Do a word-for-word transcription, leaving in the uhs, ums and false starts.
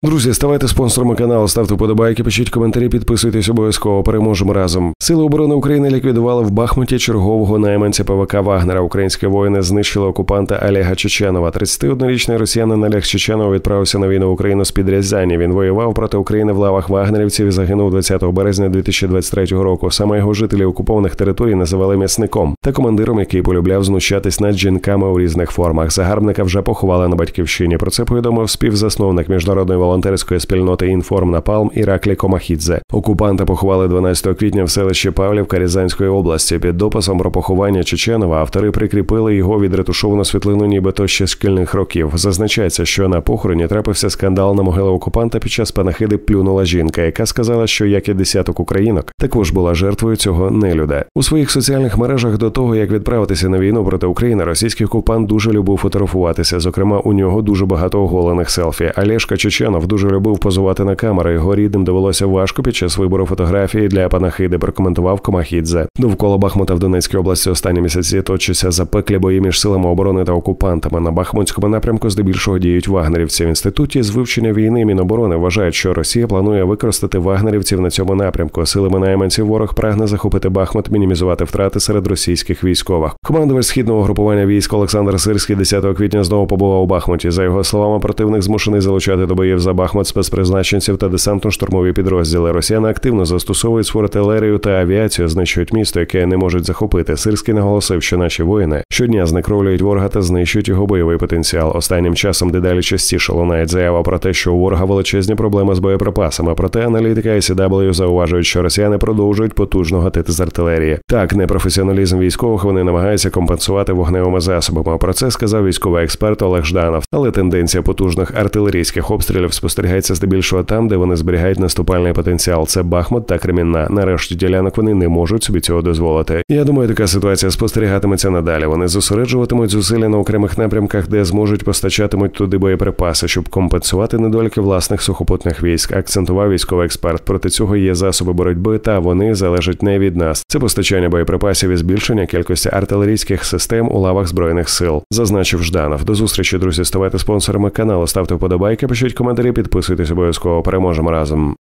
Друзі, ставайте спонсорами каналу, ставте вподобайки, пишіть коментарі, підписуйтесь обов'язково. Переможемо разом. Сили оборони України ліквідували в Бахмуті чергового найманця ПВК Вагнера. Українські воїни знищили окупанта Олега Чеченова. тридцятиоднорічний росіянин Олег Чеченов відправився на війну в Україну з-під Рязані. Він воював проти України в лавах вагнерівців і загинув двадцятого березня дві тисячі двадцять третього року. Саме його жителі окупованих територій називали м'ясником та командиром, який полюбляв знущатись над жінками у різних формах. Загарбника вже поховали на батьківщині. Про це повідомив співзасновник міжнародної волонтерської спільноти «Інформ Напалм» Іраклій Комахідзе. Окупанта поховали дванадцятого квітня в селищі Павлівка Рязанської області. Під дописом про поховання Чеченова автори прикріпили його відретушовану світлину нібито ще з шкільних років. Зазначається, що на похороні трапився скандал. На могилу окупанта під час панахиди плюнула жінка, яка сказала, що, як і десяток українок, також була жертвою цього нелюда. У своїх соціальних мережах до того, як відправитися на війну проти України, російський окупант дуже любив фотографуватися. Зокрема, у нього дуже багато оголених селфі. Олешка Чеченов дуже любив позувати на камери. Його рідним довелося важко під час вибору фотографії для панахиди, прокоментував Комахідзе. Довкола Бахмута в Донецькій області останні місяці точаться запеклі бої між силами оборони та окупантами. На Бахмутському напрямку здебільшого діють вагнерівці. В інституті з вивчення війни Міноборони вважають, що Росія планує використати вагнерівців на цьому напрямку. Силами найманців ворог прагне захопити Бахмут, мінімізувати втрати серед російських військових. Командувач східного групування військ Олександр Сирський десятого квітня знову побував у Бахмуті. За його словами, противник змушений залучати до боїв за Бахмут спецпризначенців та десантно-штурмові підрозділи. Росіяни активно застосовують свою артилерію та авіацію, знищують місто, яке не можуть захопити. Сирський наголосив, що наші воїни щодня знекровлюють ворога та знищують його бойовий потенціал. Останнім часом дедалі частіше лунають заява про те, що у ворога величезні проблеми з боєприпасами. Проте аналітики ай сі дабл ю зауважують, що росіяни продовжують потужно гатити з артилерії. Так, непрофесіоналізм військових вони намагаються компенсувати вогневими засобами. Про це сказав військовий експерт Олег Жданов. Але тенденція потужних артилерійських обстрілів спостерігається здебільшого там, де вони зберігають наступальний потенціал. Це Бахмут та Кремінна. Нарешті ділянок вони не можуть собі цього дозволити. Я думаю, така ситуація спостерігатиметься надалі. Вони зосереджуватимуть зусилля на окремих напрямках, де зможуть постачатимуть туди боєприпаси, щоб компенсувати недоліки власних сухопутних військ, акцентував військовий експерт. Проти цього є засоби боротьби, та вони залежать не від нас. Це постачання боєприпасів і збільшення кількості артилерійських систем у лавах Збройних сил, зазначив Жданов. До зустрічі, друзі, ставайте спонсорами каналу, ставте вподобайки, пишіть коментарі, підписуйтесь обов'язково. Переможемо разом.